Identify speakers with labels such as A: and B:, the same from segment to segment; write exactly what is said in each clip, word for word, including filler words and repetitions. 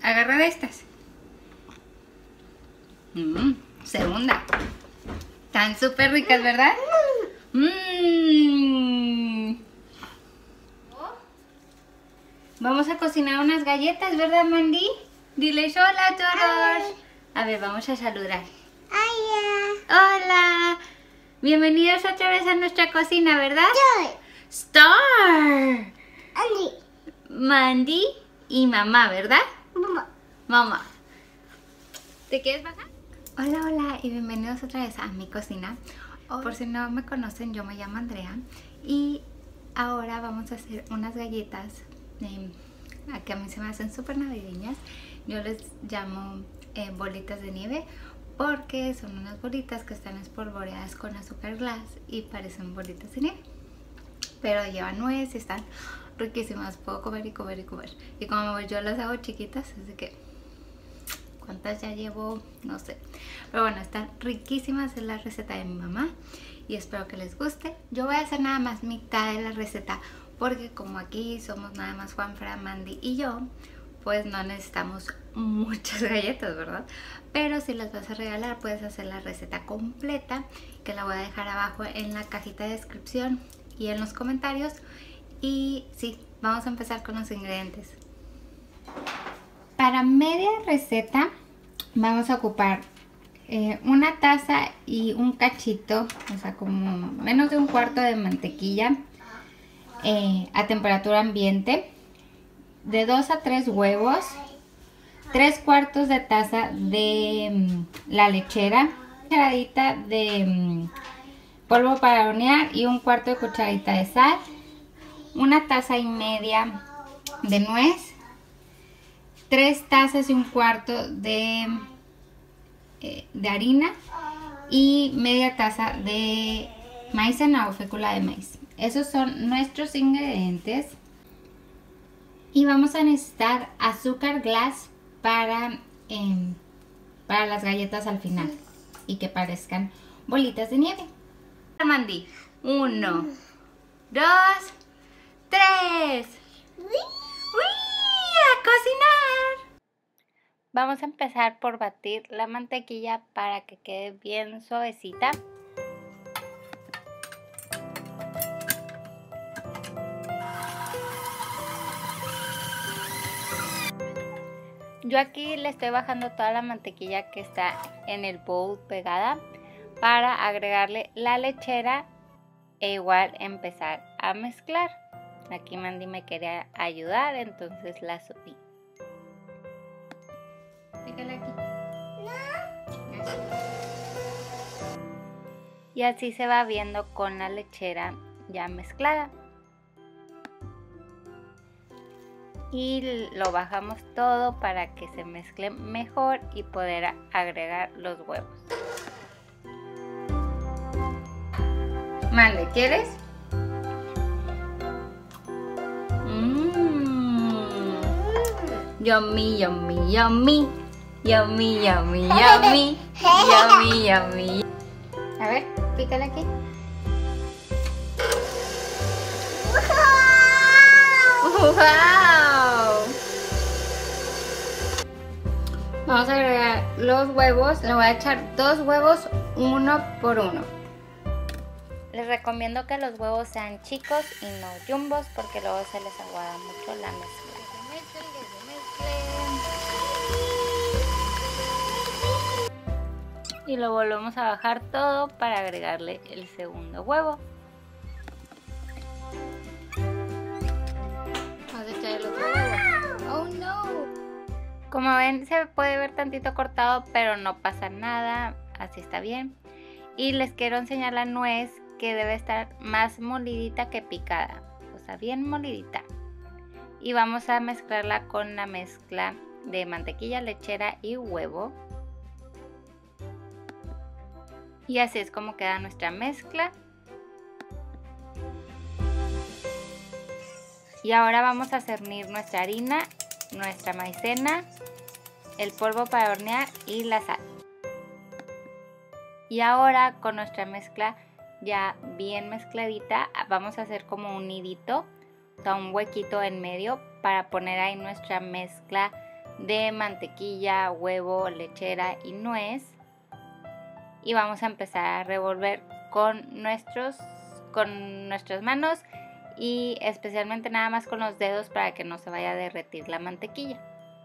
A: Agarra de estas. Mm, segunda. Están súper ricas, ¿verdad? Mmm. Vamos a cocinar unas galletas, ¿verdad, Mandy? Diles hola a todos. A ver, vamos a saludar.
B: Hola.
A: Hola. Bienvenidos otra vez a nuestra cocina, ¿verdad?
B: Star.
A: Star.
B: Andy.
A: Mandy y mamá, ¿verdad?
B: Mamá.
A: Mamá. ¿Te quieres bajar? Hola, hola y bienvenidos otra vez a mi cocina. Por si no me conocen, yo me llamo Andrea y ahora vamos a hacer unas galletas eh, que a mí se me hacen súper navideñas. Yo les llamo eh, bolitas de nieve porque son unas bolitas que están espolvoreadas con azúcar glass y parecen bolitas de nieve, pero llevan nuez y están riquísimas. Puedo comer y comer y comer, y como yo las hago chiquitas, así que cuántas ya llevo, no sé, pero bueno, están riquísimas. Es la receta de mi mamá y espero que les guste. Yo voy a hacer nada más mitad de la receta porque como aquí somos nada más Juanfra, Mandy y yo, pues no necesitamos muchas galletas, ¿verdad? Pero si las vas a regalar puedes hacer la receta completa, que la voy a dejar abajo en la cajita de descripción y en los comentarios. Y sí, vamos a empezar con los ingredientes. Para media receta vamos a ocupar eh, una taza y un cachito, o sea como menos de un cuarto de mantequilla eh, a temperatura ambiente, de dos a tres huevos, tres cuartos de taza de um, la lechera, una cucharadita de um, polvo para hornear y un cuarto de cucharadita de sal, una taza y media de nuez, tres tazas y un cuarto de, eh, de harina y media taza de maicena o fécula de maíz. Esos son nuestros ingredientes. Y vamos a necesitar azúcar glass para, eh, para las galletas al final y que parezcan bolitas de nieve. Mandy, uno, dos, tres. ¡Uy! ¡A cocinar! Vamos a empezar por batir la mantequilla para que quede bien suavecita. Yo aquí le estoy bajando toda la mantequilla que está en el bowl pegada para agregarle la lechera e igual empezar a mezclar. Aquí Mandy me quería ayudar, entonces la subí. Pícale aquí. No. Y así se va viendo con la lechera ya mezclada. Y lo bajamos todo para que se mezcle mejor y poder agregar los huevos. Mande, ¿quieres? Mmm. Yummy, yummy, yummy. Yummy, yummy, yummy. Yummy, yummy. A ver, pícale aquí. ¡Wow! Vamos a agregar los huevos. Le voy a echar dos huevos uno por uno. Les recomiendo que los huevos sean chicos y no jumbos porque luego se les aguada mucho la mezcla. Y lo volvemos a bajar todo para agregarle el segundo huevo. Vamos a echar el otro huevo. Oh no. Como ven, se puede ver tantito cortado, pero no pasa nada, así está bien. Y les quiero enseñar la nuez, que debe estar más molidita que picada, o sea, bien molidita. Y vamos a mezclarla con la mezcla de mantequilla, lechera y huevo. Y así es como queda nuestra mezcla. Y ahora vamos a cernir nuestra harina, nuestra maicena, el polvo para hornear y la sal. Y ahora con nuestra mezcla ya bien mezcladita, vamos a hacer como un nidito, o sea, un huequito en medio para poner ahí nuestra mezcla de mantequilla, huevo, lechera y nuez. Y vamos a empezar a revolver con, nuestros, con nuestras manos y especialmente nada más con los dedos para que no se vaya a derretir la mantequilla.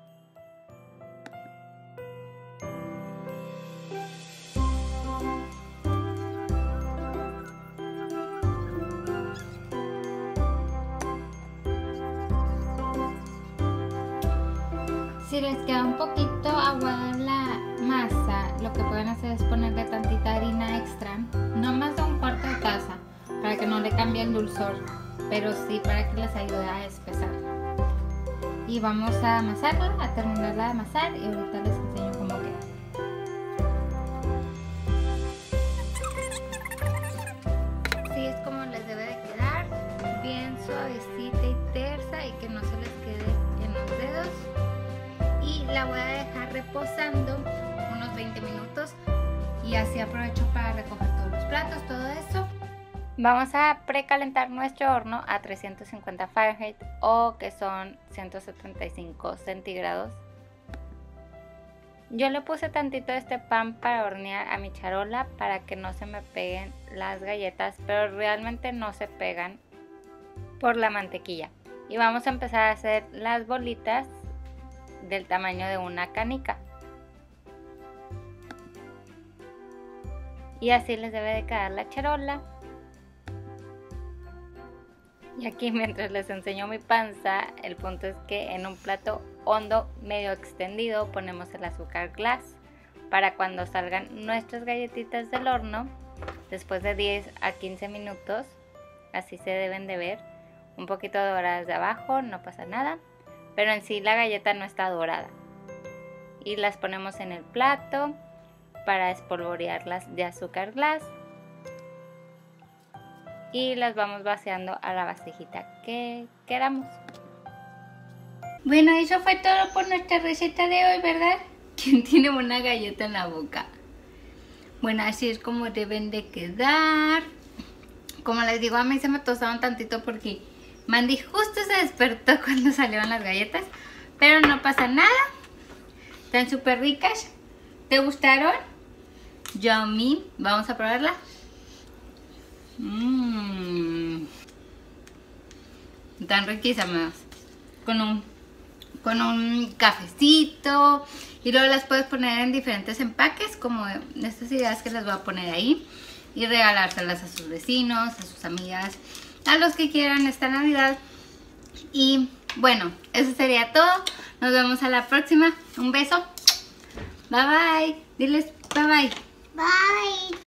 A: Si les queda un poquito aguada la masa, lo que pueden hacer es ponerle tantita harina extra, no más de un cuarto de taza, para que no le cambie el dulzor, pero sí para que les ayude a espesar. Y vamos a amasarla, a terminarla de amasar y ahorita les enseño cómo queda. Así es como les debe de quedar, bien suavecita y tersa y que no se les quede en los dedos. Y la voy a dejar reposando unos veinte minutos y así aprovecho para recoger todos los platos, todo eso. Vamos a precalentar nuestro horno a trescientos cincuenta Fahrenheit o que son ciento setenta y cinco centígrados. Yo le puse tantito de este pan para hornear a mi charola para que no se me peguen las galletas, pero realmente no se pegan por la mantequilla. Y vamos a empezar a hacer las bolitas del tamaño de una canica. Y así les debe de quedar la charola. Y aquí mientras les enseño mi panza, el punto es que en un plato hondo medio extendido ponemos el azúcar glass para cuando salgan nuestras galletitas del horno después de diez a quince minutos. Así se deben de ver, un poquito doradas de abajo, no pasa nada, pero en sí la galleta no está dorada. Y las ponemos en el plato para espolvorearlas de azúcar glass y las vamos vaciando a la vasijita que queramos. Bueno, eso fue todo por nuestra receta de hoy, ¿verdad? ¿Quién tiene una galleta en la boca? Bueno, así es como deben de quedar. Como les digo, a mí se me tostaron tantito porque Mandy justo se despertó cuando salieron las galletas, pero no pasa nada. Están súper ricas. ¿Te gustaron? Yummy. Vamos a probarla. Mmm. Están riquísimas. Con un, con un cafecito. Y luego las puedes poner en diferentes empaques, como estas ideas que les voy a poner ahí. Y regalárselas a sus vecinos, a sus amigas, a los que quieran esta Navidad. Y bueno, eso sería todo. Nos vemos a la próxima. Un beso. Bye bye. Diles bye bye.
B: Bye.